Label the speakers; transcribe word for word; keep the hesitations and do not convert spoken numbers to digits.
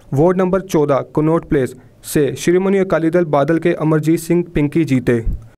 Speaker 1: Ward number चौदह Connaught Place से शिरोमणि अकाली दल बादल के अमरजीत सिंह पिंकी जीते।